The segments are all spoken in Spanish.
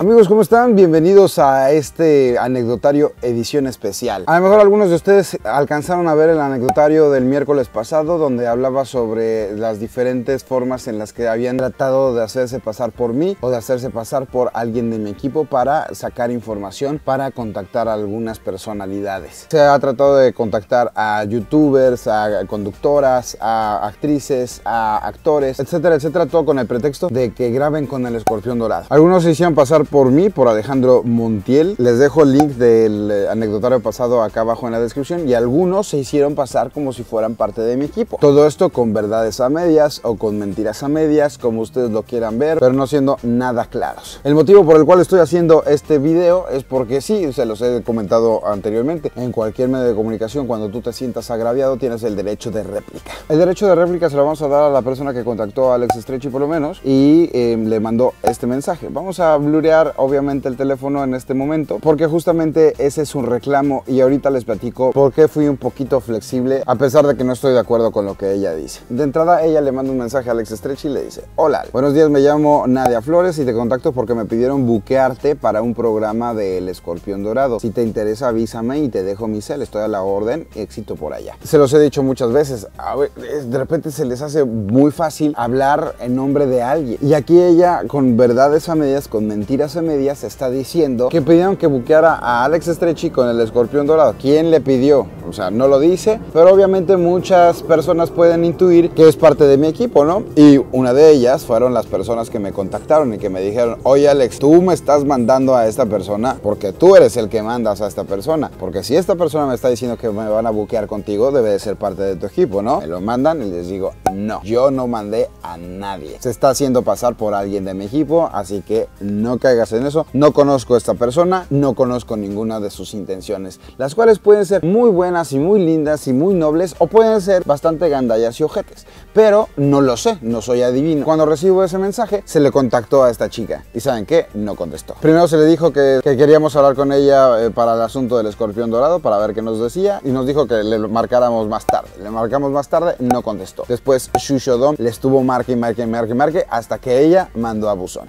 Amigos, ¿cómo están? Bienvenidos a este anecdotario edición especial. A lo mejor algunos de ustedes alcanzaron a ver el anecdotario del miércoles pasado, donde hablaba sobre las diferentes formas en las que habían tratado de hacerse pasar por mí o de hacerse pasar por alguien de mi equipo para sacar información, para contactar a algunas personalidades. Se ha tratado de contactar a youtubers, a conductoras, a actrices, a actores, etcétera, etcétera, todo con el pretexto de que graben con el escorpión dorado. Algunos se hicieron pasar por mí, por Alejandro Montiel. Les dejo el link del anecdotario pasado acá abajo en la descripción, y algunos se hicieron pasar como si fueran parte de mi equipo. Todo esto con verdades a medias o con mentiras a medias, como ustedes lo quieran ver, pero no siendo nada claros. El motivo por el cual estoy haciendo este video es porque sí, se los he comentado anteriormente, en cualquier medio de comunicación, cuando tú te sientas agraviado, tienes el derecho de réplica. El derecho de réplica se lo vamos a dar a la persona que contactó a Alex Stretchy por lo menos, y le mandó este mensaje. Vamos a blurear obviamente el teléfono en este momento, porque justamente ese es un reclamo, y ahorita les platico por qué fui un poquito flexible, a pesar de que no estoy de acuerdo con lo que ella dice. De entrada, ella le manda un mensaje a Alex Stretchy y le dice: hola, buenos días, me llamo Nadia Flores y te contacto porque me pidieron buquearte para un programa del Escorpión Dorado. Si te interesa, avísame y te dejo mi cel, estoy a la orden, éxito por allá. Se los he dicho muchas veces, de repente se les hace muy fácil hablar en nombre de alguien, y aquí ella, con verdades a medias, con mentiras a medias, está diciendo que pidieron que buqueara a Alex Stretchy con el Escorpión Dorado. ¿Quién le pidió? O sea, no lo dice, pero obviamente muchas personas pueden intuir que es parte de mi equipo, ¿no? Y una de ellas fueron las personas que me contactaron y que me dijeron: oye Alex, tú me estás mandando a esta persona porque tú eres el que mandas a esta persona, porque si esta persona me está diciendo que me van a buquear contigo, debe de ser parte de tu equipo, ¿no? Me lo mandan y les digo: no, yo no mandé a nadie. Se está haciendo pasar por alguien de mi equipo, así que no caigas en eso. No conozco a esta persona, no conozco ninguna de sus intenciones, las cuales pueden ser muy buenas y muy lindas y muy nobles, o pueden ser bastante gandallas y ojetes, pero no lo sé, no soy adivino. Cuando recibo ese mensaje, se le contactó a esta chica, y ¿saben qué? No contestó. Primero se le dijo que queríamos hablar con ella para el asunto del Escorpión Dorado, para ver qué nos decía, y nos dijo que le marcáramos más tarde. Le marcamos más tarde, no contestó. Después Shushodom le estuvo marque hasta que ella mandó a buzón.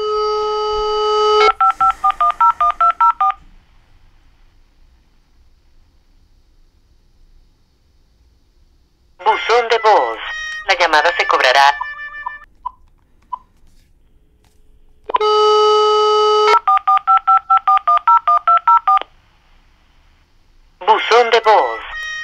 Buzón de voz. La llamada se cobrará. Buzón de voz.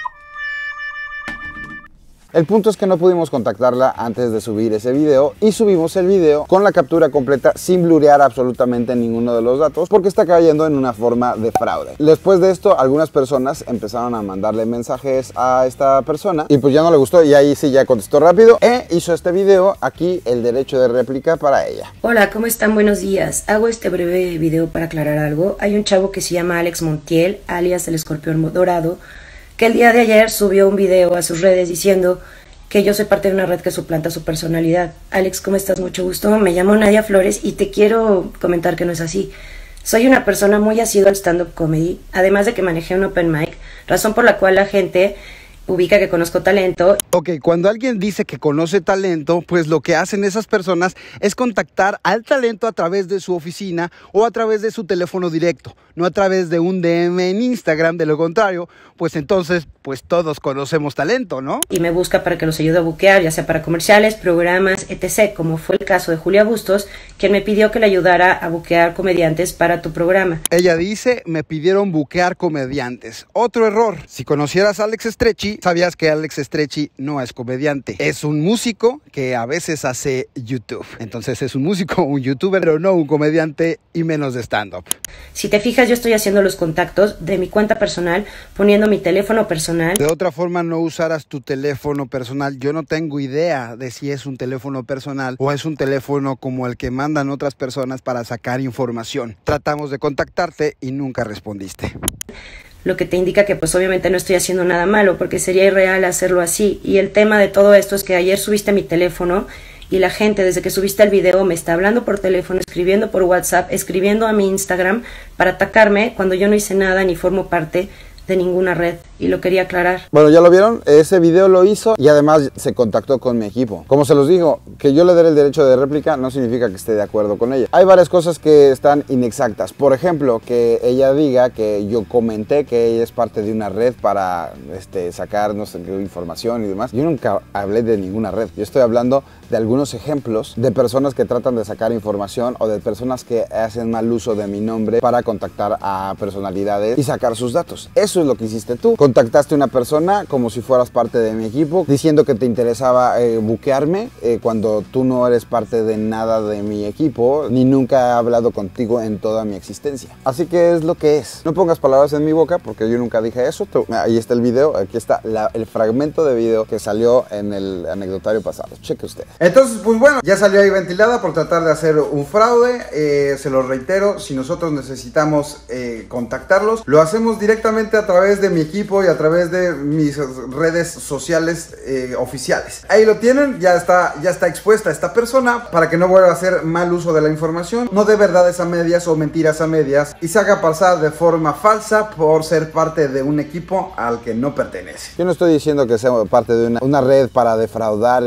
El punto es que no pudimos contactarla antes de subir ese video, y subimos el video con la captura completa sin blurear absolutamente ninguno de los datos, porque está cayendo en una forma de fraude. Después de esto, algunas personas empezaron a mandarle mensajes a esta persona y pues ya no le gustó, y ahí sí ya contestó rápido e hizo este video. Aquí el derecho de réplica para ella. Hola, ¿cómo están? Buenos días. Hago este breve video para aclarar algo. Hay un chavo que se llama Alex Montiel, alias el Escorpión Dorado, que el día de ayer subió un video a sus redes diciendo que yo soy parte de una red que suplanta su personalidad. Alex, ¿cómo estás? Mucho gusto. Me llamo Nadia Flores y te quiero comentar que no es así. Soy una persona muy asidua al stand-up comedy, además de que manejé un open mic, razón por la cual la gente ubica que conozco talento. Ok, cuando alguien dice que conoce talento, pues lo que hacen esas personas es contactar al talento a través de su oficina o a través de su teléfono directo, no a través de un DM en Instagram. De lo contrario, pues entonces, pues todos conocemos talento, ¿no? Y me busca para que los ayude a buquear, ya sea para comerciales, programas, etc., como fue el caso de Julia Bustos, quien me pidió que le ayudara a buquear comediantes para tu programa. Ella dice: me pidieron buquear comediantes. Otro error. Si conocieras a Alex Stretchy, sabías que Alex Stretchy no es comediante. Es un músico que a veces hace YouTube. Entonces es un músico, un youtuber, pero no un comediante, y menos de stand-up. Si te fijas, yo estoy haciendo los contactos de mi cuenta personal, poniendo mi teléfono personal. De otra forma, no usaras tu teléfono personal. Yo no tengo idea de si es un teléfono personal o es un teléfono como el que mandan otras personas para sacar información. Tratamos de contactarte y nunca respondiste. Lo que te indica que pues obviamente no estoy haciendo nada malo, porque sería irreal hacerlo así. Y el tema de todo esto es que ayer subiste mi teléfono y la gente, desde que subiste el video, me está hablando por teléfono, escribiendo por WhatsApp, escribiendo a mi Instagram para atacarme cuando yo no hice nada ni formo parte de ninguna red. y lo quería aclarar. Bueno, ya lo vieron, ese video lo hizo y además se contactó con mi equipo. Como se los digo, que yo le dé el derecho de réplica no significa que esté de acuerdo con ella. Hay varias cosas que están inexactas. Por ejemplo, que ella diga que yo comenté que ella es parte de una red para sacar no sé qué información y demás. Yo nunca hablé de ninguna red. Yo estoy hablando de algunos ejemplos de personas que tratan de sacar información o de personas que hacen mal uso de mi nombre para contactar a personalidades y sacar sus datos. Eso es lo que hiciste tú. Contactaste a una persona como si fueras parte de mi equipo, diciendo que te interesaba buquearme cuando tú no eres parte de nada de mi equipo, ni nunca he hablado contigo en toda mi existencia. Así que es lo que es. No pongas palabras en mi boca porque yo nunca dije eso. Ahí está el video, aquí está el fragmento de video que salió en el anecdotario pasado. Cheque usted. Entonces, pues bueno, ya salió ahí ventilada por tratar de hacer un fraude. Se lo reitero, si nosotros necesitamos contactarlos, lo hacemos directamente a través de mi equipo y a través de mis redes sociales oficiales. Ahí lo tienen, ya está expuesta esta persona para que no vuelva a hacer mal uso de la información, no de verdades a medias o mentiras a medias y se haga pasar de forma falsa por ser parte de un equipo al que no pertenece. Yo no estoy diciendo que sea parte de una red para defraudar.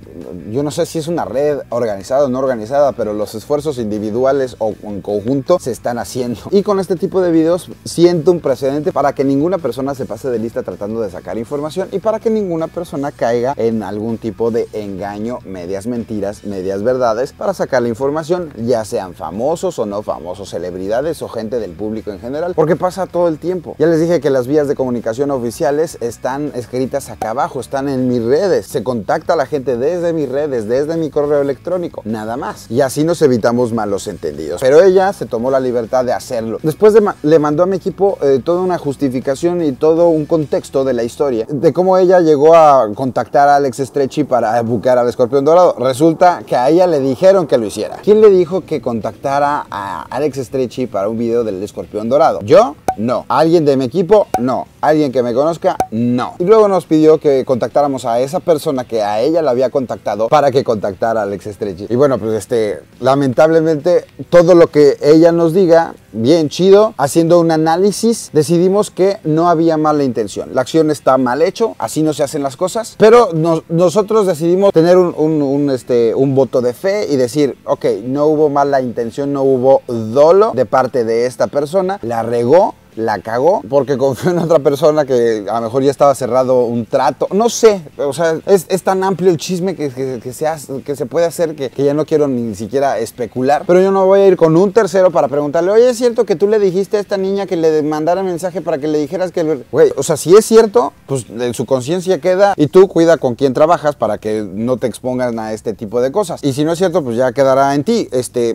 Yo no sé si es una red organizada o no organizada, pero los esfuerzos individuales o en conjunto se están haciendo. Y con este tipo de videos siento un precedente para que ninguna persona se pase de lista tratando de sacar información y para que ninguna persona caiga en algún tipo de engaño, medias mentiras, medias verdades para sacar la información, ya sean famosos o no famosos, celebridades o gente del público en general, porque pasa todo el tiempo. Ya les dije que las vías de comunicación oficiales están escritas acá abajo, están en mis redes, se contacta a la gente desde mis redes, desde mi correo electrónico, nada más, y así nos evitamos malos entendidos. Pero ella se tomó la libertad de hacerlo. Después le mandó a mi equipo toda una justificación y todo un contexto de la historia, de cómo ella llegó a contactar a Alex Stretchy para buquear al Escorpión Dorado. Resulta que a ella le dijeron que lo hiciera. ¿Quién le dijo que contactara a Alex Stretchy para un video del Escorpión Dorado? ¿Yo? No. ¿Alguien de mi equipo? No. ¿Alguien que me conozca? No. Y luego nos pidió que contactáramos a esa persona que a ella la había contactado para que contactara a Alex Stretchy. Y bueno, pues lamentablemente todo lo que ella nos diga, bien chido, haciendo un análisis, decidimos que no había mala intención. La acción está mal hecho, así no se hacen las cosas, pero nosotros decidimos tener un voto de fe y decir, ok, no hubo mala intención, no hubo dolo de parte de esta persona, la regó, la cagó porque confió en otra persona que a lo mejor ya estaba cerrado un trato, no sé, o sea, es tan amplio el chisme que se puede hacer que ya no quiero ni siquiera especular, pero yo no voy a ir con un tercero para preguntarle, oye, ¿es cierto que tú le dijiste a esta niña que le mandara mensaje para que le dijeras que, güey, o sea, si es cierto, pues en su conciencia queda y tú cuida con quién trabajas para que no te expongan a este tipo de cosas, y si no es cierto, pues ya quedará en ti,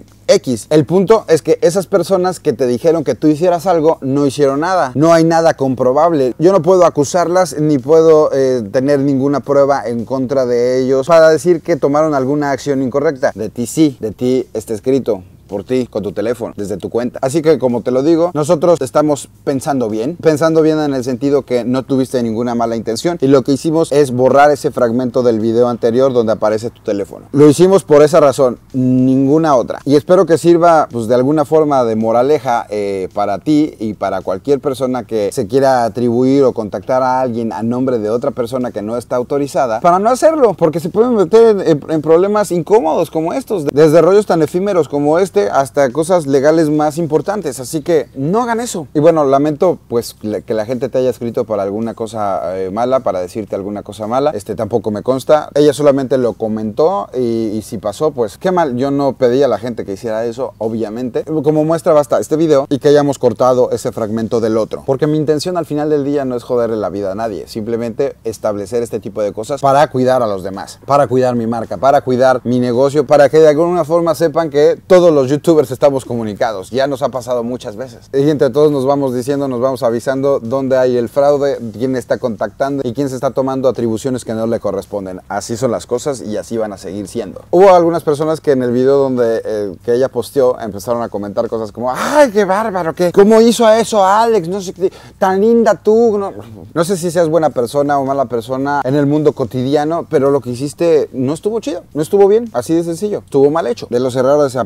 X. El punto es que esas personas que te dijeron que tú hicieras algo no hicieron nada. No hay nada comprobable. Yo no puedo acusarlas ni puedo tener ninguna prueba en contra de ellos para decir que tomaron alguna acción incorrecta. De ti sí, de ti está escrito. Por ti, con tu teléfono, desde tu cuenta. Así que, como te lo digo, nosotros estamos pensando bien en el sentido que no tuviste ninguna mala intención y lo que hicimos es borrar ese fragmento del video anterior donde aparece tu teléfono. Lo hicimos por esa razón, ninguna otra. Y espero que sirva, pues, de alguna forma de moraleja para ti y para cualquier persona que se quiera atribuir o contactar a alguien a nombre de otra persona que no está autorizada, para no hacerlo, porque se pueden meter en problemas incómodos como estos, desde rollos tan efímeros como hasta cosas legales más importantes, así que no hagan eso. Y bueno, lamento pues que la gente te haya escrito para alguna cosa mala, para decirte alguna cosa mala, tampoco me consta, ella solamente lo comentó y si pasó, pues qué mal. Yo no pedí a la gente que hiciera eso, obviamente. Como muestra basta este video y que hayamos cortado ese fragmento del otro, porque mi intención al final del día no es joderle la vida a nadie, simplemente establecer este tipo de cosas para cuidar a los demás, para cuidar mi marca, para cuidar mi negocio, para que de alguna forma sepan que todos los youtubers estamos comunicados. Ya nos ha pasado muchas veces y entre todos nos vamos diciendo, nos vamos avisando dónde hay el fraude, quién está contactando y quién se está tomando atribuciones que no le corresponden. Así son las cosas y así van a seguir siendo. Hubo algunas personas que en el video donde que ella posteó empezaron a comentar cosas como, ay, qué bárbaro, ¿cómo hizo a eso Alex? No sé qué, tan linda tú. No sé si seas buena persona o mala persona en el mundo cotidiano, pero lo que hiciste no estuvo chido, no estuvo bien, así de sencillo, estuvo mal hecho. De los errores se aprenderá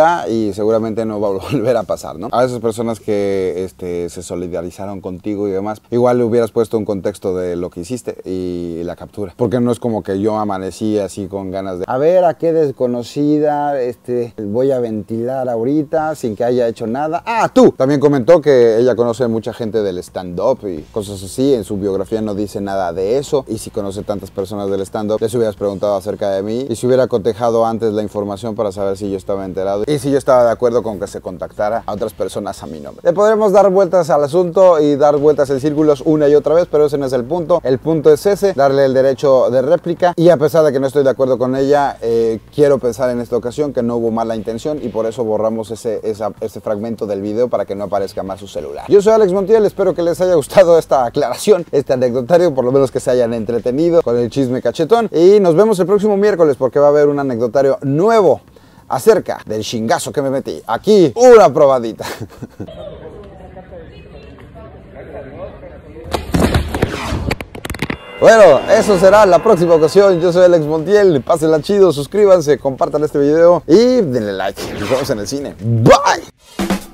ya y seguramente no va a volver a pasar, ¿no? A esas personas que se solidarizaron contigo y demás, igual le hubieras puesto un contexto de lo que hiciste y la captura, porque no es como que yo amanecí así con ganas de a ver a qué desconocida voy a ventilar ahorita sin que haya hecho nada. Ah, tú también comentó que ella conoce mucha gente del stand-up y cosas así. En su biografía no dice nada de eso, y si conoce tantas personas del stand-up, les hubieras preguntado acerca de mí y si hubiera cotejado antes la información para saber si yo estaba enterado y si yo estaba de acuerdo con que se contactara a otras personas a mi nombre. Le podremos dar vueltas al asunto y dar vueltas en círculos una y otra vez, pero ese no es el punto. El punto es ese, darle el derecho de réplica, y a pesar de que no estoy de acuerdo con ella, quiero pensar en esta ocasión que no hubo mala intención y por eso borramos ese fragmento del video para que no aparezca más su celular. Yo soy Alex Montiel, espero que les haya gustado esta aclaración, este anecdotario, por lo menos que se hayan entretenido con el chisme cachetón, y nos vemos el próximo miércoles porque va a haber un anecdotario nuevo acerca del chingazo que me metí. Aquí, una probadita. Bueno, eso será la próxima ocasión. Yo soy Alex Montiel, pásenla chido, suscríbanse, compartan este video y denle like. Nos vemos en el cine. Bye.